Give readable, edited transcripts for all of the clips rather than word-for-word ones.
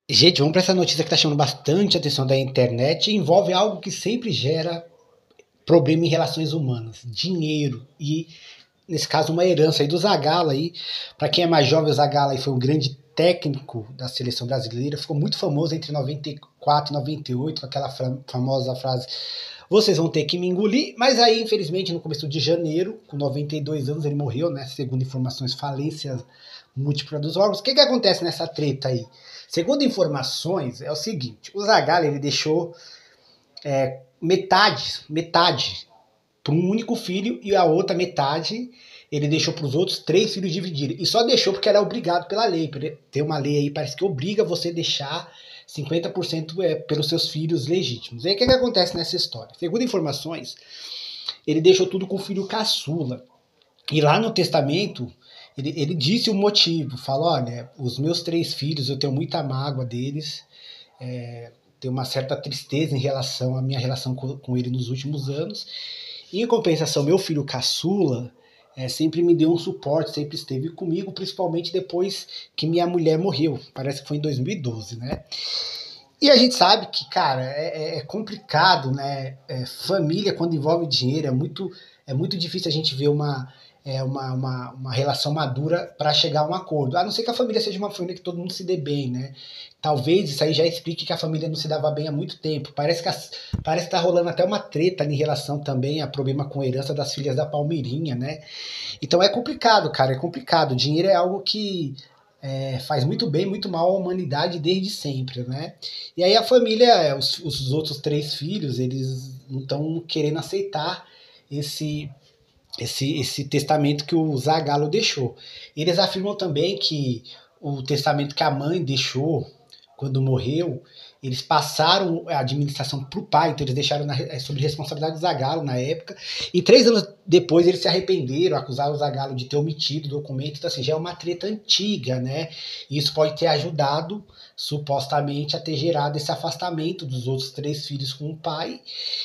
Gente, vamos para essa notícia que está chamando bastante atenção da internet. Envolve algo que sempre gera problema em relações humanas: dinheiro. E, nesse caso, uma herança aí do Zagallo aí. Para quem é mais jovem, o Zagallo aí foi um grande técnico da seleção brasileira. Ficou muito famoso entre 94 e 98, com aquela famosa frase: vocês vão ter que me engolir. Mas aí, infelizmente, no começo de janeiro, com 92 anos, ele morreu, né? Segundo informações, falência múltipla dos órgãos. O que acontece nessa treta aí? Segundo informações, é o seguinte: o Zagallo ele deixou metade para um único filho e a outra metade ele deixou para os outros três filhos dividirem. E só deixou porque era obrigado pela lei. Tem uma lei aí, parece que obriga você a deixar 50% pelos seus filhos legítimos. E aí o que acontece nessa história? Segundo informações, ele deixou tudo com o filho caçula. E lá no testamento, ele disse o motivo. Falou: olha, os meus três filhos, eu tenho muita mágoa deles. Tenho uma certa tristeza em relação à minha relação com ele nos últimos anos. E, em compensação, meu filho caçula sempre me deu um suporte, sempre esteve comigo, principalmente depois que minha mulher morreu. Parece que foi em 2012, né? E a gente sabe que, cara, é complicado, né? Família, quando envolve dinheiro, é muito difícil a gente ver uma relação madura para chegar a um acordo. A não ser que a família seja uma família que todo mundo se dê bem, né? Talvez isso aí já explique que a família não se dava bem há muito tempo. Parece que tá rolando até uma treta em relação também a problema com a herança das filhas da Palmeirinha, né? Então é complicado, cara, é complicado. Dinheiro é algo que faz muito bem, muito mal à humanidade desde sempre, né? E aí a família, os outros três filhos, eles não estão querendo aceitar esse testamento que o Zagallo deixou. Eles afirmam também que o testamento que a mãe deixou quando morreu, eles passaram a administração para o pai, então eles deixaram sob responsabilidade do Zagallo na época, e 3 anos depois eles se arrependeram, acusaram o Zagallo de ter omitido o documento. Então assim, já é uma treta antiga, né? E isso pode ter ajudado, supostamente, a ter gerado esse afastamento dos outros três filhos com o pai,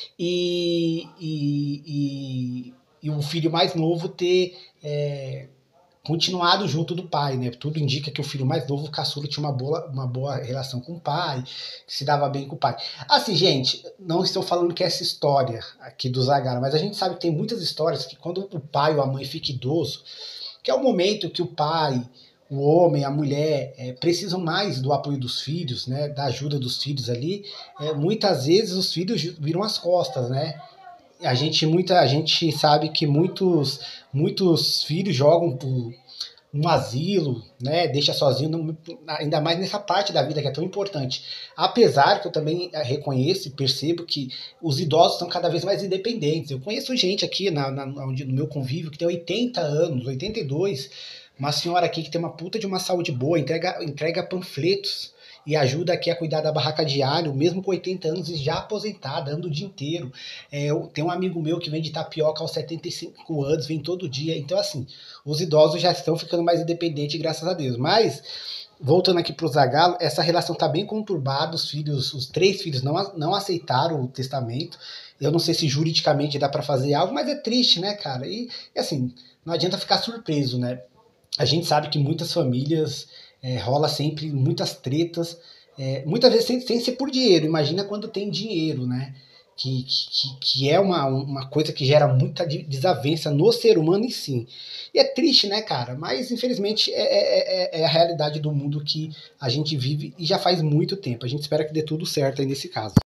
e o filho mais novo ter continuado junto do pai, né? Tudo indica que o filho mais novo, o caçula, tinha uma boa relação com o pai, que se dava bem com o pai. Assim, gente, não estou falando que é essa história aqui do Zagallo, mas a gente sabe que tem muitas histórias que quando o pai ou a mãe fica idoso, que é o momento que o pai, o homem, a mulher precisam mais do apoio dos filhos, né? Da ajuda dos filhos ali, muitas vezes os filhos viram as costas, né? A gente sabe que muitos filhos jogam por um asilo, né? Deixa sozinho, ainda mais nessa parte da vida que é tão importante. Apesar que eu também reconheço e percebo que os idosos estão cada vez mais independentes. Eu conheço gente aqui no meu convívio que tem 80 anos, 82, uma senhora aqui que tem uma puta de uma saúde boa, entrega panfletos e ajuda aqui a cuidar da barraca diário, mesmo com 80 anos e já aposentada, anda o dia inteiro. Tem um amigo meu que vende tapioca aos 75 anos, vem todo dia. Então, assim, os idosos já estão ficando mais independentes, graças a Deus. Mas, voltando aqui para o Zagallo, essa relação está bem conturbada. Os três filhos não aceitaram o testamento. Eu não sei se juridicamente dá para fazer algo, mas é triste, né, cara? E assim, não adianta ficar surpreso, né? A gente sabe que muitas famílias rola sempre muitas tretas, muitas vezes sem ser por dinheiro. Imagina quando tem dinheiro, né? Que é uma coisa que gera muita desavença no ser humano em si. E é triste, né, cara? Mas infelizmente é a realidade do mundo que a gente vive e já faz muito tempo. A gente espera que dê tudo certo aí nesse caso.